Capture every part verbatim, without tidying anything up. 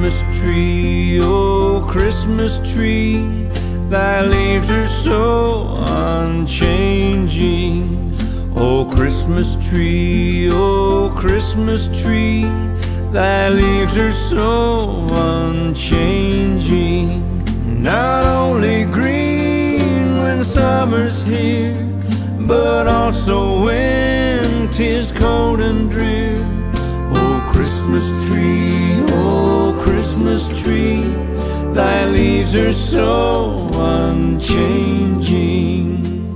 Christmas tree, oh Christmas tree, thy leaves are so unchanging. Oh Christmas tree, oh Christmas tree, thy leaves are so unchanging. Not only green when summer's here, but also when 'tis cold and drear. Oh Christmas tree, oh Christmas tree, thy leaves are so unchanging.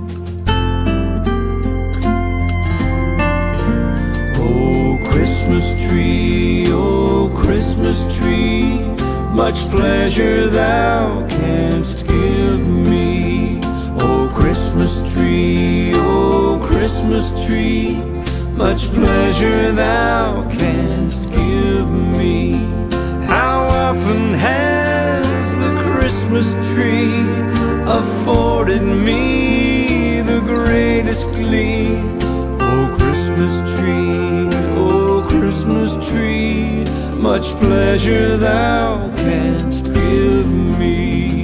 Oh Christmas tree, oh Christmas tree, much pleasure thou canst give me. Oh Christmas tree, oh Christmas tree, much pleasure thou canst give me. How often has the Christmas tree afforded me the greatest glee. Oh Christmas tree, oh Christmas tree, much pleasure thou canst give me.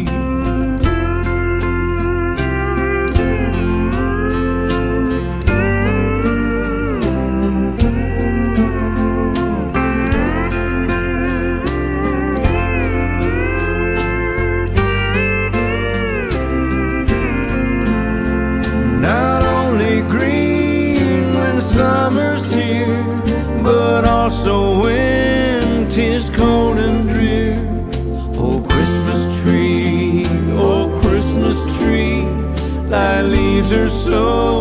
Summer's here, but also when 'tis cold and drear. Oh Christmas tree, oh Christmas tree, thy leaves are so